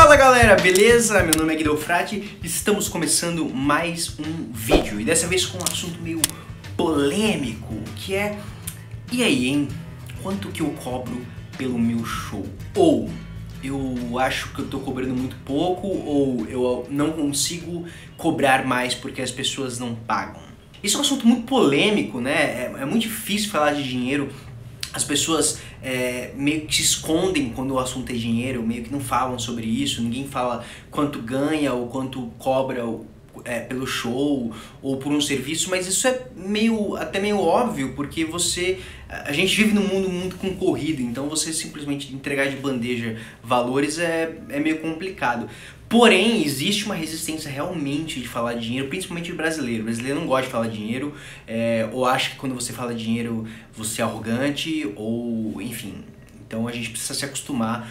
Fala galera, beleza? Meu nome é Guido Frati e estamos começando mais um vídeo. E dessa vez com um assunto meio polêmico, que é... E aí, hein? Quanto que eu cobro pelo meu show? Ou eu acho que eu tô cobrando muito pouco, ou eu não consigo cobrar mais porque as pessoas não pagam. Isso é um assunto muito polêmico, né? É muito difícil falar de dinheiro. As pessoas meio que se escondem quando o assunto é dinheiro, meio que não falam sobre isso, ninguém fala quanto ganha ou quanto cobra pelo show ou por um serviço, mas isso é até meio óbvio, porque a gente vive num mundo muito concorrido, então você simplesmente entregar de bandeja valores é meio complicado. Porém, existe uma resistência realmente de falar de dinheiro, principalmente o brasileiro. O brasileiro não gosta de falar de dinheiro, ou acha que quando você fala de dinheiro você é arrogante, ou enfim. Então a gente precisa se acostumar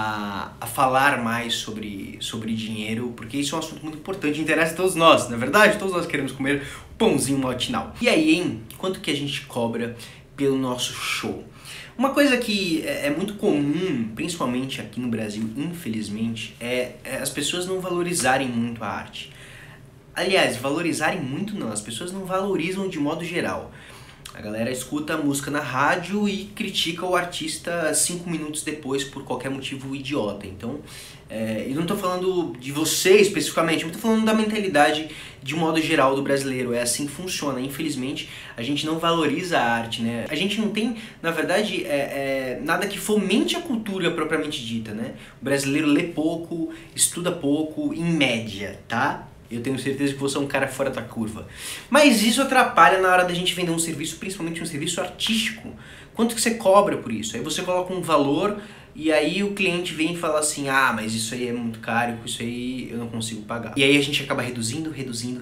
a falar mais sobre dinheiro, porque isso é um assunto muito importante, interessa a todos nós, não é verdade? Todos nós queremos comer o pãozinho matinal. E aí, hein? Quanto que a gente cobra pelo nosso show? Uma coisa que é muito comum, principalmente aqui no Brasil, infelizmente, é as pessoas não valorizarem muito a arte. Aliás, valorizarem muito não, as pessoas não valorizam de modo geral. A galera escuta a música na rádio e critica o artista 5 minutos depois por qualquer motivo idiota. Então, eu não tô falando de você especificamente, eu tô falando da mentalidade de modo geral do brasileiro. É assim que funciona. Infelizmente, a gente não valoriza a arte, né? A gente não tem, na verdade, nada que fomente a cultura propriamente dita, né? O brasileiro lê pouco, estuda pouco, em média, tá? Eu tenho certeza que você é um cara fora da curva. Mas isso atrapalha na hora da gente vender um serviço, principalmente um serviço artístico. Quanto que você cobra por isso? Aí você coloca um valor e aí o cliente vem e fala assim: ah, mas isso aí é muito caro, isso aí eu não consigo pagar. E aí a gente acaba reduzindo,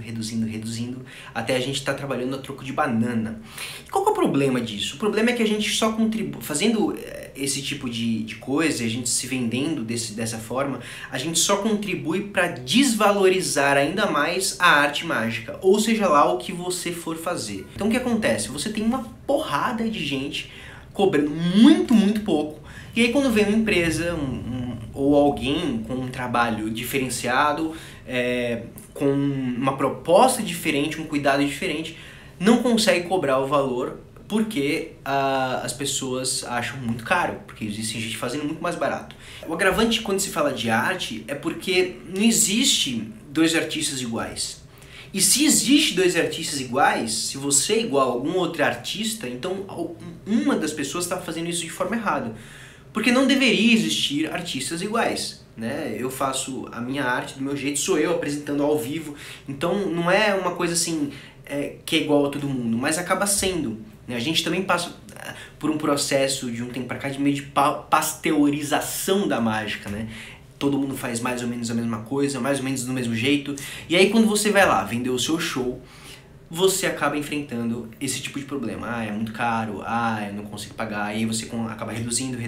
até a gente tá trabalhando a troco de banana. E qual que é o problema disso? O problema é que a gente só contribui, fazendo esse tipo de coisa, a gente se vendendo dessa forma, a gente só contribui para desvalorizar ainda mais a arte mágica, ou seja lá o que você for fazer. Então o que acontece? Você tem uma porrada de gente cobrando muito pouco, e aí quando vem uma empresa ou alguém com um trabalho diferenciado, com uma proposta diferente, um cuidado diferente, não consegue cobrar o valor porque as pessoas acham muito caro, porque existe gente fazendo muito mais barato. O agravante quando se fala de arte é porque não existe dois artistas iguais. E se existe dois artistas iguais, se você é igual a algum outro artista, então uma das pessoas está fazendo isso de forma errada. Porque não deveria existir artistas iguais, né? Eu faço a minha arte do meu jeito, sou eu apresentando ao vivo, então não é uma coisa assim que é igual a todo mundo, mas acaba sendo. A gente também passa por um processo de um tempo pra cá de meio de pasteurização da mágica, né? Todo mundo faz mais ou menos a mesma coisa, mais ou menos do mesmo jeito. E aí quando você vai lá vender o seu show, você acaba enfrentando esse tipo de problema. Ah, é muito caro, eu não consigo pagar. Aí você acaba reduzindo,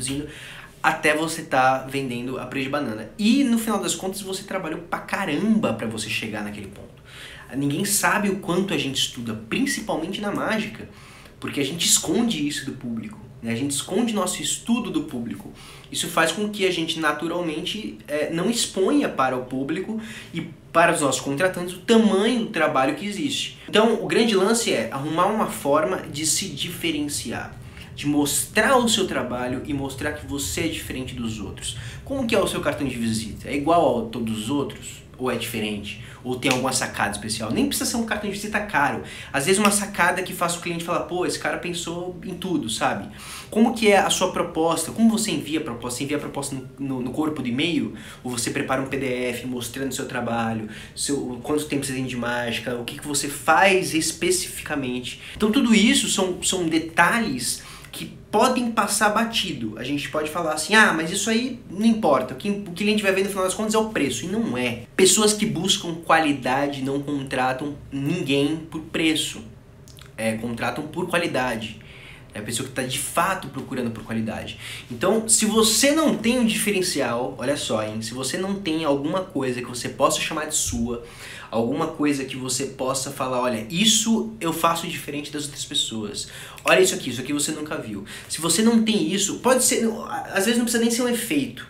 até você tá vendendo a preço de banana. E no final das contas você trabalhou pra caramba pra você chegar naquele ponto. Ninguém sabe o quanto a gente estuda, principalmente na mágica, porque a gente esconde isso do público, né? A gente esconde nosso estudo do público. Isso faz com que a gente naturalmente não exponha para o público e para os nossos contratantes o tamanho do trabalho que existe. Então o grande lance é arrumar uma forma de se diferenciar, de mostrar o seu trabalho e mostrar que você é diferente dos outros. Como que é o seu cartão de visita? É igual a todos os outros? Ou é diferente? Ou tem alguma sacada especial? Nem precisa ser um cartão de visita caro. Às vezes uma sacada que faça o cliente falar: pô, esse cara pensou em tudo, sabe? Como que é a sua proposta? Como você envia a proposta? Você envia a proposta no corpo do e-mail? Ou você prepara um PDF mostrando o seu trabalho, quanto tempo você tem de mágica, o que você faz especificamente? Então tudo isso são detalhes que podem passar batido. A gente pode falar assim: ah, mas isso aí não importa, o que o cliente vai ver no final das contas é o preço. E não é. Pessoas que buscam qualidade não contratam ninguém por preço, contratam por qualidade. É a pessoa que está de fato procurando por qualidade. Então, se você não tem um diferencial, olha só, hein? Se você não tem alguma coisa que você possa chamar de sua, alguma coisa que você possa falar: olha, isso eu faço diferente das outras pessoas. Olha isso aqui você nunca viu. Se você não tem isso, pode ser, às vezes não precisa nem ser um efeito.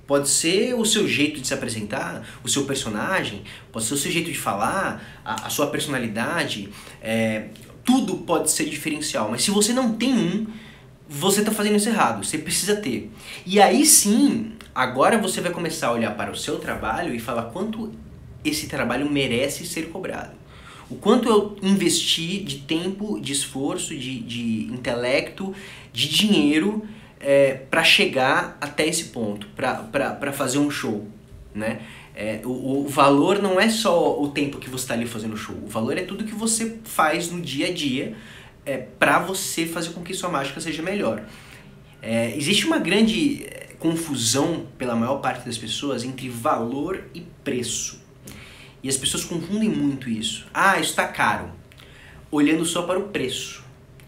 Pode ser o seu jeito de se apresentar, o seu personagem, pode ser o seu jeito de falar, a sua personalidade, tudo pode ser diferencial. Mas se você não tem um, você está fazendo isso errado, você precisa ter. E aí sim, agora você vai começar a olhar para o seu trabalho e falar quanto esse trabalho merece ser cobrado. O quanto eu investi de tempo, de esforço, de intelecto, de dinheiro para chegar até esse ponto, para fazer um show, né? O valor não é só o tempo que você está ali fazendo o show, o valor é tudo que você faz no dia a dia para você fazer com que sua mágica seja melhor. Existe uma grande confusão pela maior parte das pessoas entre valor e preço. E as pessoas confundem muito isso. Ah, isso está caro, olhando só para o preço.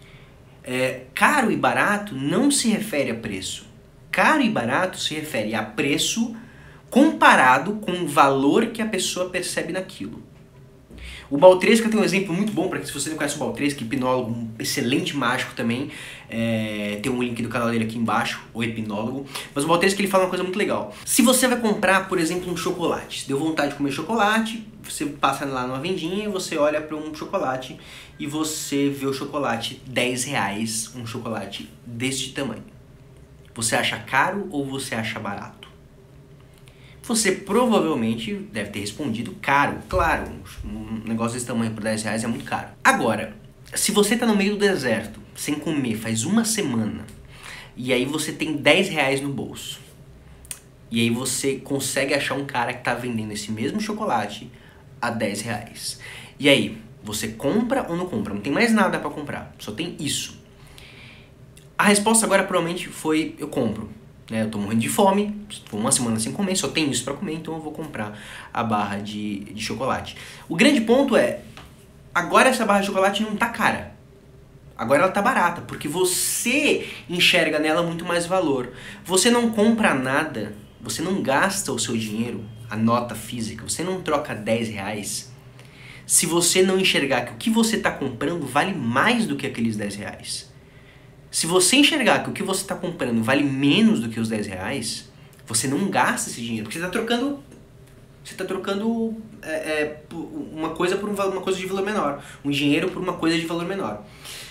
Caro e barato não se refere a preço. Caro e barato se refere a preço comparado com o valor que a pessoa percebe naquilo. O Baltresca tem um exemplo muito bom, para que se você não conhece o Baltresca, hipnólogo, um excelente mágico também, tem um link do canal dele aqui embaixo, o hipnólogo, mas o Baltresca ele fala uma coisa muito legal. Se você vai comprar, por exemplo, um chocolate, deu vontade de comer chocolate, você passa lá numa vendinha e você olha para um chocolate e você vê o chocolate R$10, um chocolate deste tamanho. Você acha caro ou você acha barato? Você provavelmente deve ter respondido caro. Claro, um negócio desse tamanho por R$10 é muito caro. Agora, se você está no meio do deserto, sem comer, faz uma semana, e aí você tem R$10 no bolso, e aí você consegue achar um cara que está vendendo esse mesmo chocolate a R$10. E aí, você compra ou não compra? Não tem mais nada para comprar, só tem isso. A resposta agora provavelmente foi, eu compro. Eu tô morrendo de fome, tô uma semana sem comer, só tenho isso pra comer, então eu vou comprar a barra de chocolate. O grande ponto é, agora essa barra de chocolate não tá cara. Agora ela tá barata, porque você enxerga nela muito mais valor. Você não compra nada, você não gasta o seu dinheiro, a nota física, você não troca R$10, se você não enxergar que o que você tá comprando vale mais do que aqueles R$10. Se você enxergar que o que você está comprando vale menos do que os R$10, você não gasta esse dinheiro, porque você está trocando uma coisa por uma coisa de valor menor, um dinheiro por uma coisa de valor menor.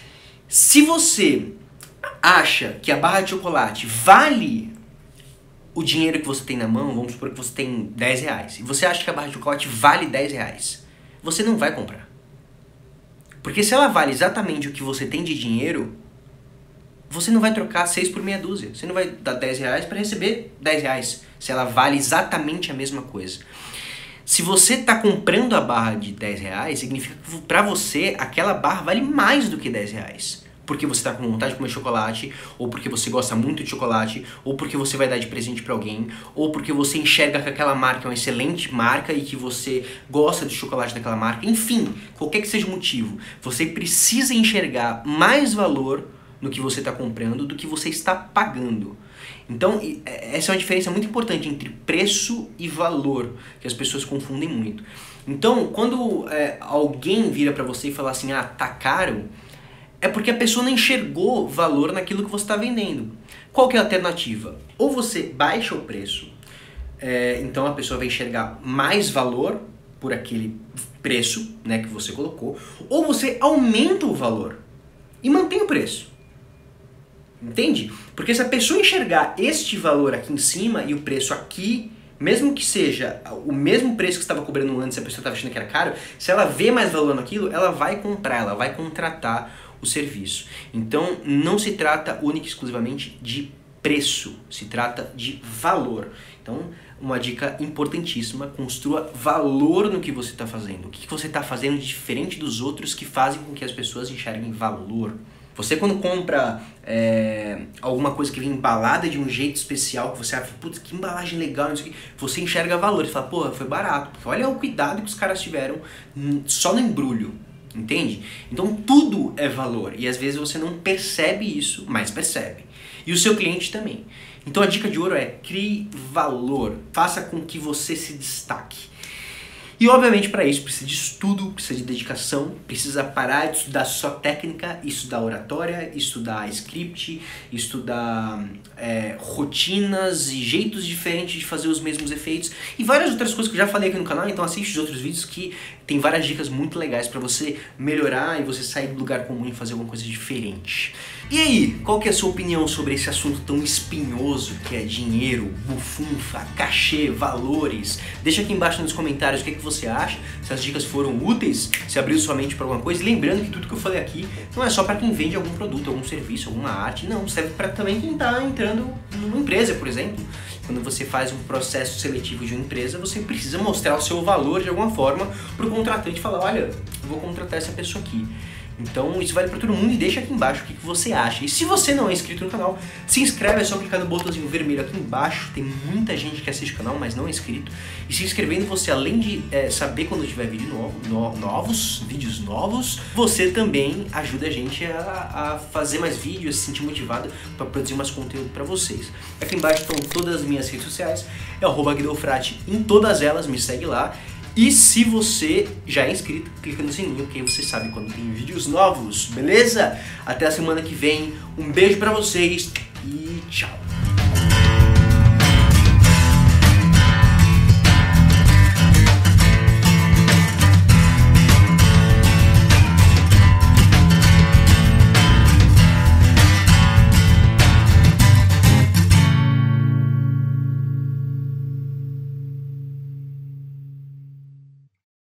Se você acha que a barra de chocolate vale o dinheiro que você tem na mão, vamos supor que você tem R$10, e você acha que a barra de chocolate vale R$10, você não vai comprar. Porque se ela vale exatamente o que você tem de dinheiro, você não vai trocar 6 por meia dúzia. Você não vai dar R$10 para receber R$10, se ela vale exatamente a mesma coisa. Se você está comprando a barra de R$10, significa que para você aquela barra vale mais do que R$10. Porque você está com vontade de comer chocolate, ou porque você gosta muito de chocolate, ou porque você vai dar de presente para alguém, ou porque você enxerga que aquela marca é uma excelente marca e que você gosta de chocolate daquela marca. Enfim, qualquer que seja o motivo, você precisa enxergar mais valor no que você está comprando do que você está pagando. Então, essa é uma diferença muito importante entre preço e valor, que as pessoas confundem muito. Então, quando alguém vira para você e fala assim, ah, tá caro, é porque a pessoa não enxergou valor naquilo que você está vendendo. Qual que é a alternativa? Ou você baixa o preço, então a pessoa vai enxergar mais valor por aquele preço, né, que você colocou, ou você aumenta o valor e mantém o preço. Entende? Porque se a pessoa enxergar este valor aqui em cima e o preço aqui, mesmo que seja o mesmo preço que você estava cobrando antes, a pessoa estava achando que era caro, se ela vê mais valor naquilo, ela vai comprar, ela vai contratar o serviço. Então, não se trata única e exclusivamente de preço, se trata de valor. Então, uma dica importantíssima, construa valor no que você está fazendo. O que você está fazendo de diferente dos outros que fazem com que as pessoas enxerguem valor. Você quando compra alguma coisa que vem embalada de um jeito especial, que você acha, putz, que embalagem legal, isso aqui, você enxerga valor, você fala, pô, foi barato, porque olha o cuidado que os caras tiveram só no embrulho, entende? Então tudo é valor, e às vezes você não percebe isso, mas percebe. E o seu cliente também. Então a dica de ouro é, crie valor, faça com que você se destaque. E obviamente para isso precisa de estudo, precisa de dedicação, precisa parar de estudar só técnica, estudar oratória, estudar script, estudar rotinas e jeitos diferentes de fazer os mesmos efeitos e várias outras coisas que eu já falei aqui no canal, então assiste os outros vídeos que tem várias dicas muito legais para você melhorar e você sair do lugar comum e fazer alguma coisa diferente. E aí, qual que é a sua opinião sobre esse assunto tão espinhoso que é dinheiro, bufunfa, cachê, valores? Deixa aqui embaixo nos comentários o que você acha, se as dicas foram úteis, se abriu sua mente para alguma coisa. Lembrando que tudo que eu falei aqui não é só para quem vende algum produto, algum serviço, alguma arte, não, serve para também quem está entrando numa empresa, por exemplo. Quando você faz um processo seletivo de uma empresa, você precisa mostrar o seu valor de alguma forma para o contratante falar, olha, eu vou contratar essa pessoa aqui. Então isso vale pra todo mundo e deixa aqui embaixo o que você acha. E se você não é inscrito no canal, se inscreve, é só clicar no botãozinho vermelho aqui embaixo. Tem muita gente que assiste o canal, mas não é inscrito. E se inscrevendo, você além de saber quando tiver vídeos novos, você também ajuda a gente a fazer mais vídeos, a se sentir motivado para produzir mais conteúdo para vocês. Aqui embaixo estão todas as minhas redes sociais, é @guidofrati em todas elas, me segue lá. E se você já é inscrito, clica no sininho, que aí você sabe quando tem vídeos novos, beleza? Até a semana que vem, um beijo pra vocês e tchau!